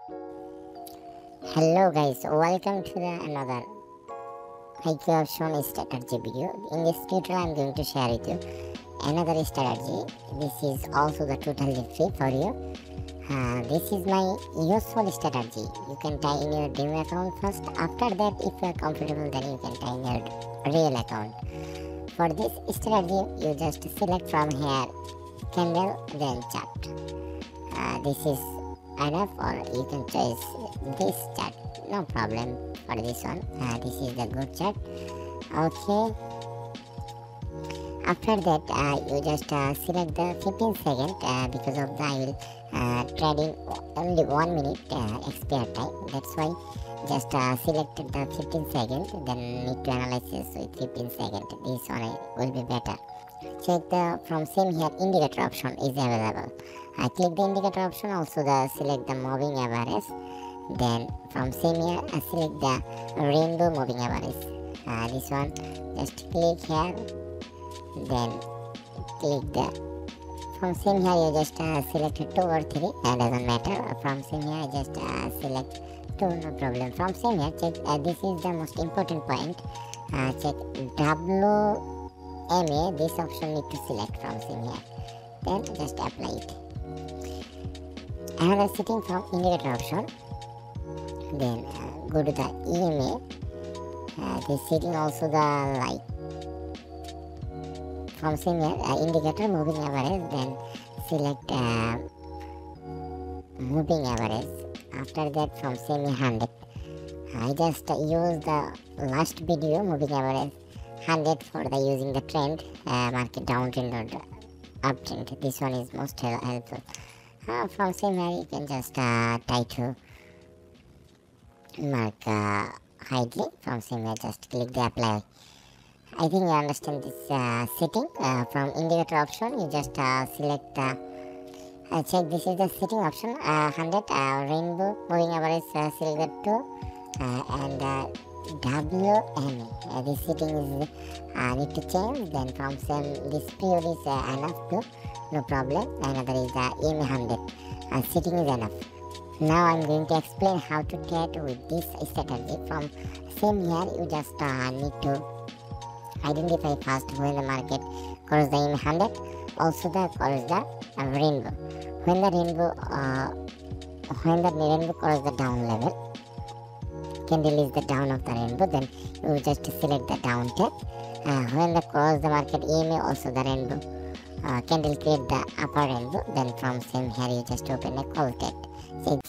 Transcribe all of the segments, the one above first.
Hello guys, welcome to the another IQ option strategy video. In this tutorial, I'm going to share with you another strategy. This is also the totally free for you. This is my useful strategy. You can tie in your dream account first. After that, if you are comfortable, then you can tie in your real account. For this strategy, you just select from here candle, then chart. This is enough, or you can choose this chart, no problem for this one. This is the good chart. Okay, after that you just select the 15 second because of the I will trade in only 1 minute expire time. That's why just selected the 15 second, then need to analyze this with 15 second. This one will be better. Check the from same here indicator option is available. I click the indicator option, also the select the moving average. Then from same here I select the rainbow moving average. This one just click here, then click the from same here you just select 2 or 3, doesn't matter. From same here just select 2, no problem. From same here check this is the most important point. Check WMA, this option need to select from same here, then just apply it. Another setting from indicator option, then go to the EMA. This setting also the light from same here indicator moving average, then select moving average. After that from same 100. I just use the last video moving average 100 for the using the trend, market downtrend or uptrend. This one is most helpful. From same here you can just try to mark highly. From same here just click the apply. I think you understand this setting. From indicator option you just select check this is the setting option 100 rainbow moving average select 2 and WMA. This setting is need to change. Then from same this period is enough to, no problem. Another is EMA 100 setting is enough. Now I'm going to explain how to trade with this strategy. From same here you just need to identify first when the market crosses the EMA 100, also the crosses the rainbow. When the rainbow crosses the down level, candle is the down of the rainbow, then you just select the down tape. When the cross the market EMA, also the rainbow candle create the upper rainbow, then from same here you just open a call tape. So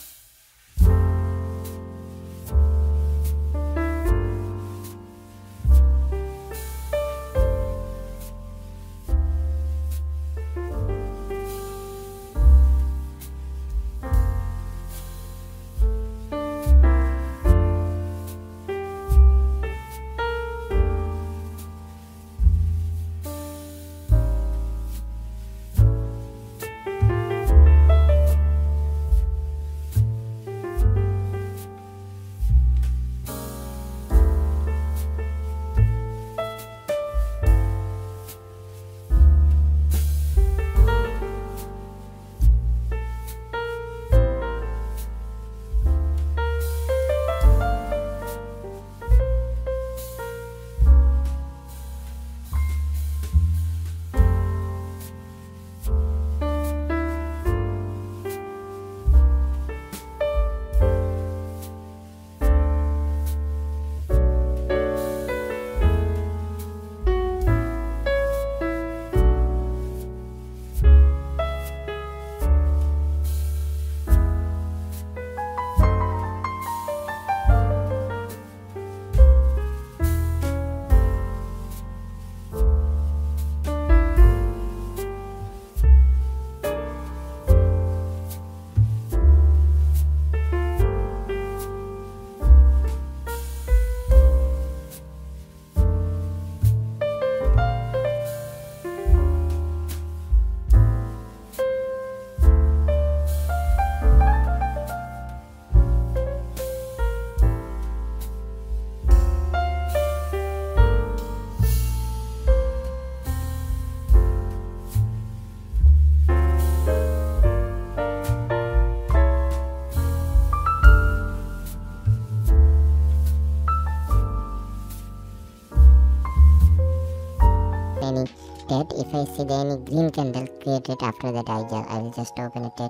see the any green candle created. After that I will just open it.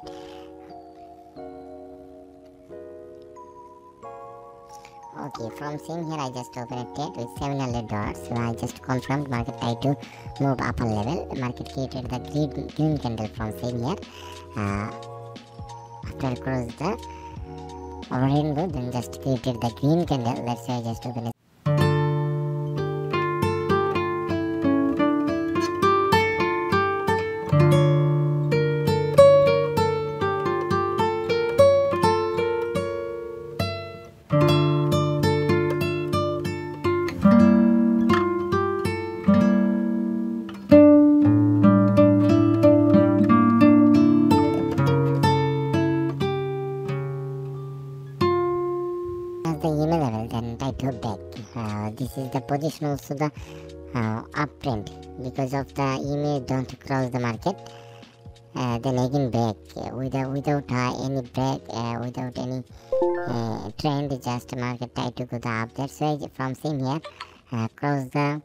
Okay, from seeing here I just opened it with $700. So I just confirmed market try to move upper level. Market created the green candle from seeing here. After cross the rainbow, then just created the green candle. That's why I just opened it. The EMA level, then I go back. This is the position also the uptrend because of the EMA don't cross the market. Then again back without any break, without any trend, just market try to go the up. That's why from same here cross the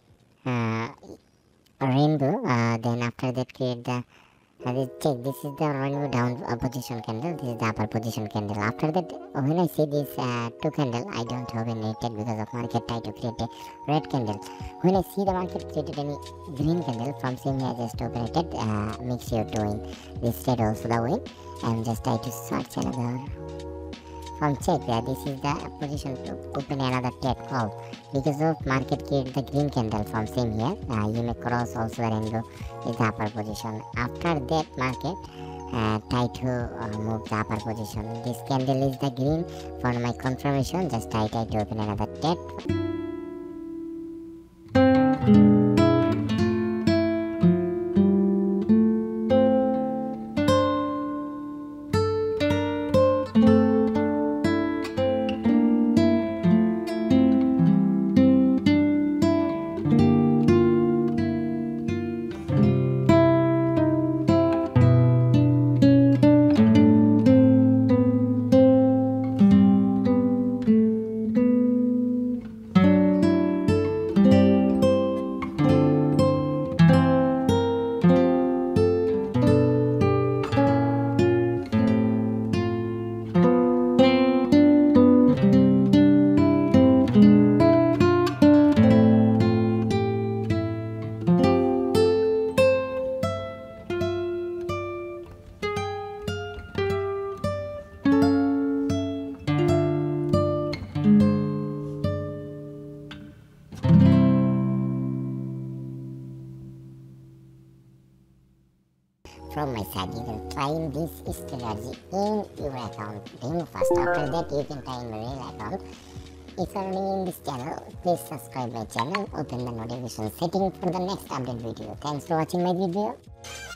rainbow. Then after that create the check. This is the rainbow down position candle. This is the upper position candle. After that, when I see this two candle, I don't open it because of market try to create a red candle. When I see the market created any green candle, from same here I just open it. Make sure to win this trade also the win, and just try to search another. From check, this is the position to open another trade call because of market create the green candle from same here. You may cross also the rainbow is the upper position. After that market try to move the upper position. This candle is the green. For my confirmation, just try to open another trade. From my side, you can try in this strategy in your account. Demo first. After that, you can try in my real account. If you are new in this channel, please subscribe my channel. Open the notification setting for the next update video. Thanks for watching my video.